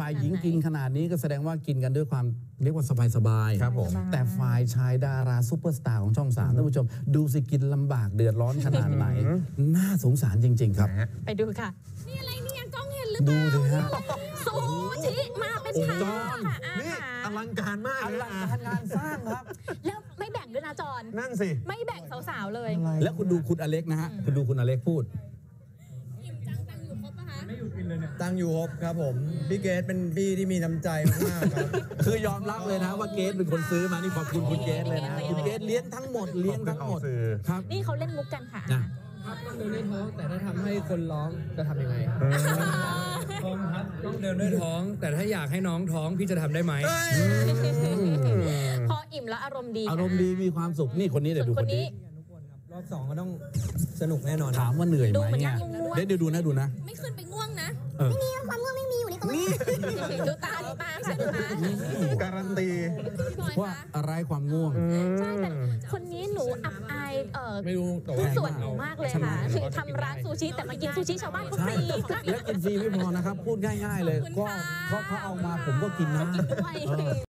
ฝ่ายหญิงกินขนาดนี้ก็แสดงว่ากินกันด้วยความเรียกว่าสบายๆครับผมแต่ฝ่ายชายดาราซุปเปอร์สตาร์ของช่อง 3ท่านผู้ชมดูสิกินลำบากเดือดร้อนขนาดไหนน่าสงสารจริงๆครับไปดูค่ะนี่อะไรเนี่ยกล้องเห็นหรือเปดูล่าสิฮะซูชิมาเป็นชามค่ะนี่อลังการมากอเลยลังการงานสร้างครับแล้วไม่แบ่งด้วยนะจอนนั่นสิไม่แบ่งสาวๆเลยแล้วคุณดูคุณอเล็กนะฮะคุณดูคุณอเล็กพูดตั้งอยู่ครบครับผมพี่เกดเป็นพี่ที่มีน้ำใจมากๆครับคือยอมรับเลยนะว่าเกสเป็นคนซื้อมานี่ขอบคุณคุณเกสเลยนะคุณเกสเลี้ยงทั้งหมดเลี้ยงทั้งหมดครับนี่เขาเล่นมุกกันค่ะครับต้องเดินด้วยท้องแต่ถ้าทำให้คนร้องจะทำยังไงต้องเดินด้วยท้อง แต่ถ้าอยากให้น้องท้องพี่จะทำได้ไหมพออิ่มแล้วอารมณ์ดีอารมณ์ดีมีความสุขนี่คนนี้เดี๋ยวดูคนนี้รอบ2ก็ต้องสนุกแน่นอนถามว่าเหนื่อยไหมดูเหมือนเนี่ยนั่งง่วงเดี๋ยวดูนะดูนะไม่ขึ้นไปง่วงนะไม่มีความง่วงไม่มีอยู่ในตัวดูตาค่ะดูตาการันตีว่าอะไรความง่วงใช่แต่คนนี้หนูอับอายไม่รู้แต่ผู้ว่าส่วนหนูมากเลยค่ะคือทำร้านซูชิแต่มากินซูชิชาวบ้านเขาฟใช่รีและกินฟรีไม่พอนะครับ พูดง่ายๆเลยก็เขาเอามาผมก็กินนะด้วย